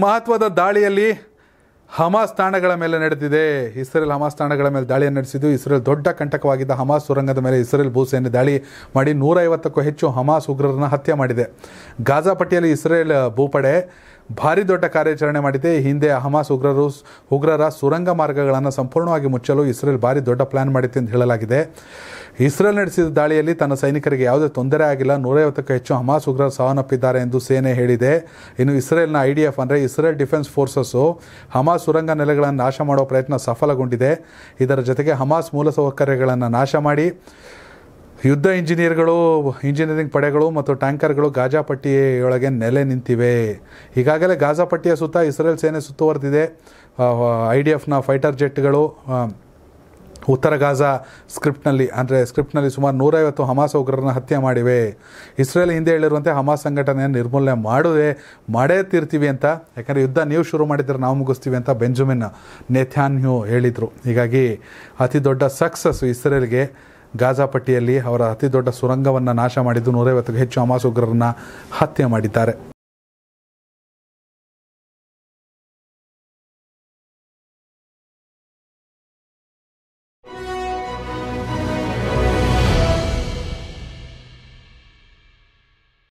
ಮಹತ್ವದ ದಾಳಿಯಲ್ಲಿ ಹಮಾಸ್ ತಾಣಗಳ ಮೇಲೆ ನಡೆದಿದೆ. ಇಸ್ರೇಲ್ ಹಮಾಸ್ ತಾಣಗಳ ಮೇಲೆ ದಾಳಿಯನ್ನು ನಡೆಸಿದ್ದು. ಇಸ್ರೇಲ್ ದೊಡ್ಡ ಕಂಟಕವಾಗಿದ್ದ ಹಮಾಸ್ ಸುರಂಗದ ಮೇಲೆ ಇಸ್ರೇಲ್ ಭೂಸೇನೆ ದಾಳಿ ಮಾಡಿ 150ಕ್ಕೂ ಹೆಚ್ಚು ಹಮಾಸ್ ಉಗ್ರರನ್ನು ಹತ್ಯೆ ಮಾಡಿದೆ. ಗಾಜಾ ಪಟ್ಟಿಯಲ್ಲಿ ಇಸ್ರೇಲ್ ಭೂಪಡೆ ಭಾರಿ ದೊಡ್ಡ ಕಾರ್ಯಾಚರಣೆ ಮಾಡಿದೆ. ಹಿಂದೆ ಹಮಾಸ್ ಉಗ್ರರ ಸುರಂಗ ಮಾರ್ಗಗಳನ್ನು ಸಂಪೂರ್ಣವಾಗಿ ಮುಚ್ಚಲು ಇಸ್ರೇಲ್ ಭಾರಿ ದೊಡ್ಡ ಪ್ಲಾನ್ ಮಾಡಿದೆ ಎಂದು ಹೇಳಲಾಗಿದೆ. ಇಸ್ರೇಲ್ ನಡೆಸಿದ ದಾಳಿಯಲ್ಲಿ ತನ್ನ ಸೈನಿಕರಿಗೆ ಯಾವುದೇ ತೊಂದರೆ ಆಗಿಲ್ಲ. 150ಕ್ಕೂ ಹೆಚ್ಚು ಹಮಾಸ್ ಉಗ್ರರು ಸಾವನ್ನಪ್ಪಿದ್ದಾರೆ ಎಂದು ಸೇನೆ ಹೇಳಿದೆ. ಇನ್ನು ಇಸ್ರೇಲ್ನ IDF ಅಂದರೆ ಇಸ್ರೇಲ್ ಡಿಫೆನ್ಸ್ ಫೋರ್ಸಸ್ಸು ಹಮಾಸ್ ಸುರಂಗ ನೆಲೆಗಳನ್ನು ನಾಶ ಮಾಡುವ ಪ್ರಯತ್ನ ಸಫಲಗೊಂಡಿದೆ. ಇದರ ಜೊತೆಗೆ ಹಮಾಸ್ ಮೂಲಸೌಕರ್ಯಗಳನ್ನು ನಾಶ ಮಾಡಿ ಯುದ್ಧ ಇಂಜಿನಿಯರಿಂಗ್ ಪಡೆಗಳು ಮತ್ತು ಟ್ಯಾಂಕರ್ಗಳು ಗಾಜಾ ಪಟ್ಟಿಯೊಳಗೆ ನೆಲೆ ನಿಂತಿವೆ. ಈಗಾಗಲೇ ಗಾಜಾ ಪಟ್ಟಿಯ ಸುತ್ತ ಇಸ್ರೇಲ್ ಸೇನೆ ಸುತ್ತುವರೆದಿದೆ. IDFನ ಫೈಟರ್ ಜೆಟ್ಗಳು ಉತ್ತರ ಗಾಜಾ ಸ್ಕ್ರಿಪ್ಟ್ನಲ್ಲಿ ಸುಮಾರು 150 ಹಮಾಸ್ ಉಗ್ರರನ್ನು ಹತ್ಯೆ ಮಾಡಿವೆ. ಇಸ್ರೇಲ್ ಹಿಂದೆ ಹೇಳಿರುವಂತೆ ಹಮಾಸ್ ಸಂಘಟನೆಯನ್ನು ನಿರ್ಮೂಲನೆ ಮಾಡೇ ತೀರ್ತೀವಿ ಅಂತ, ಯಾಕಂದರೆ ಯುದ್ಧ ನೀವು ಶುರು ಮಾಡಿದರೆ ನಾವು ಮುಗಿಸ್ತೀವಿ ಅಂತ ಬೆಂಜಮಿನ್ ನೆಥಾನ್ಯಾಹು ಹೇಳಿದರು. ಹೀಗಾಗಿ ಅತಿ ದೊಡ್ಡ ಸಕ್ಸಸ್ ಇಸ್ರೇಲ್ಗೆ. ಗಾಜಾ ಪಟ್ಟಿಯಲ್ಲಿ ಅವರ ಅತಿ ದೊಡ್ಡ ಸುರಂಗವನ್ನು ನಾಶ ಮಾಡಿದ್ದು, 150ಕ್ಕೂ ಹೆಚ್ಚು ಹಮಾಸ್ ಉಗ್ರರನ್ನು ಹತ್ಯೆ ಮಾಡಿದ್ದಾರೆ.